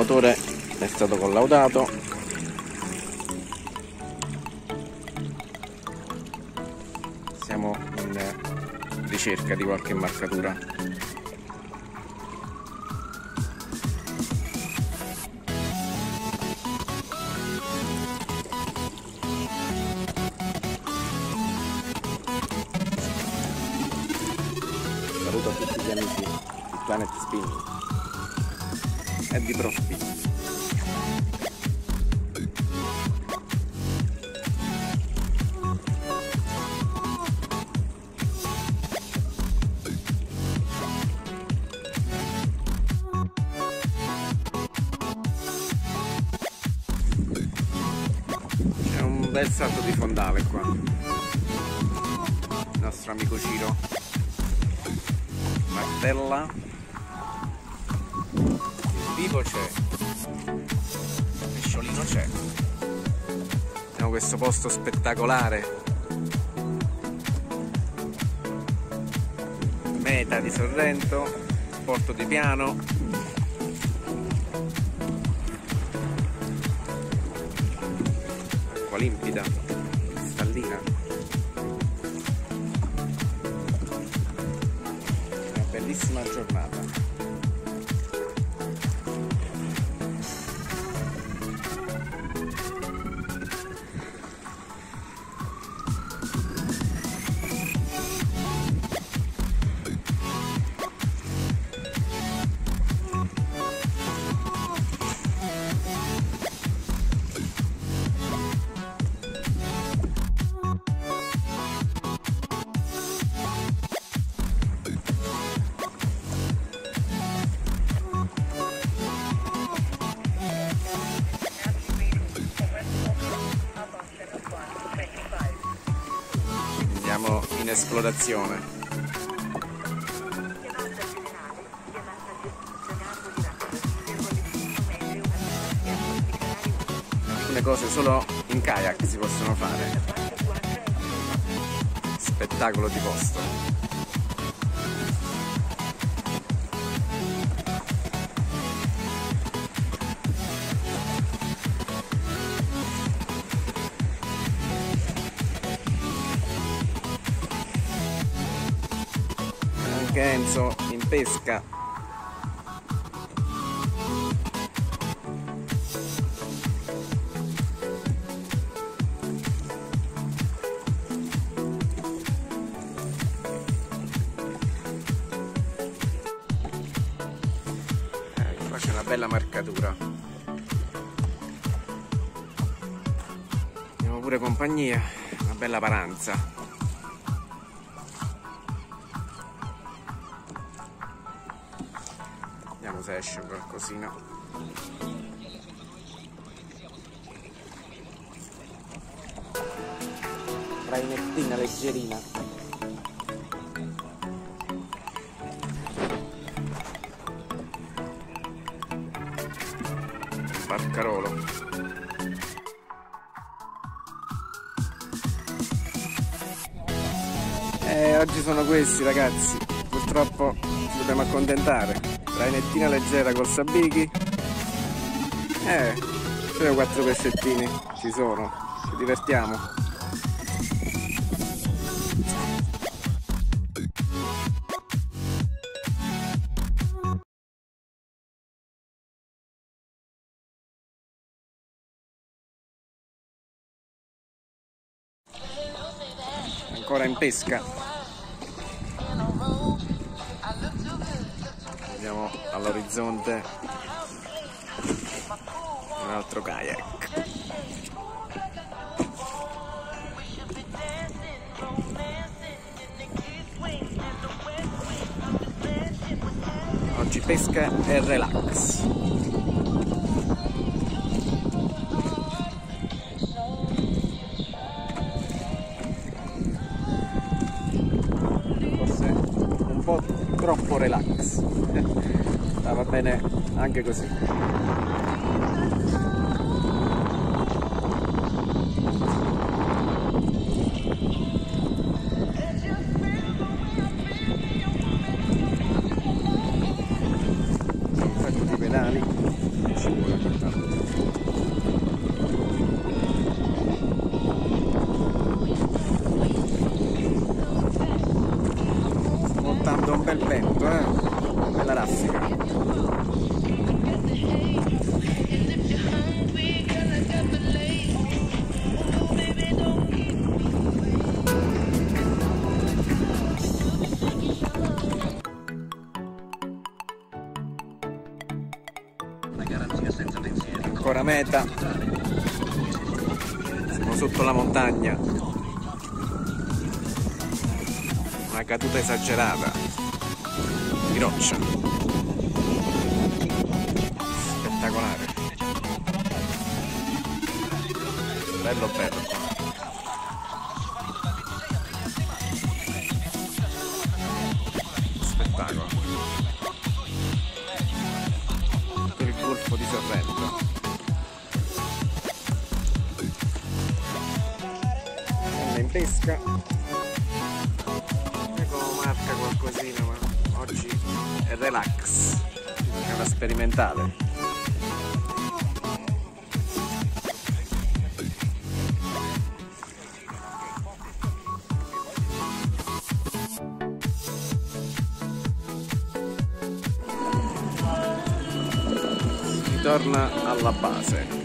motore è stato collaudato. Siamo in ricerca di qualche marcatura. Saluto a tutti gli amici di Planet Spinning e di Pro Spinning. C'è un bel salto di fondale qua, il nostro amico Ciro martella, il vivo c'è, il pesciolino c'è. Abbiamo questo posto spettacolare, meta di Sorrento, porto di Piano. Acqua limpida, cristallina. Una bellissima giornata. Andiamo in esplorazione. Alcune cose solo in kayak si possono fare. Spettacolo di posto. Enzo in pesca. Qua c'è una bella marcatura. Abbiamo pure compagnia, una bella paranza. Vediamo se esce qualcosina. Trainettina leggerina. Barcarolo. Oggi sono questi, ragazzi. Purtroppo ci dobbiamo accontentare. Trainettina leggera col sabbichi. 3 o 4 pescettini ci sono, ci divertiamo. Ancora in pesca. Vediamo all'orizzonte un altro kayak. Oggi pesca e relax. Forse un po' troppo relax. Ma va bene anche così. Un sacco di pedali, 50. Ancora meta. Siamo sotto la montagna. Una caduta esagerata di roccia. Spettacolare. Bello bello qua. Spettacolo. Tutto il golfo di Sorrento. Andiamo in pesca. Ecco, marca qualcosina, ma oggi è relax. È una sperimentale. Torna alla base.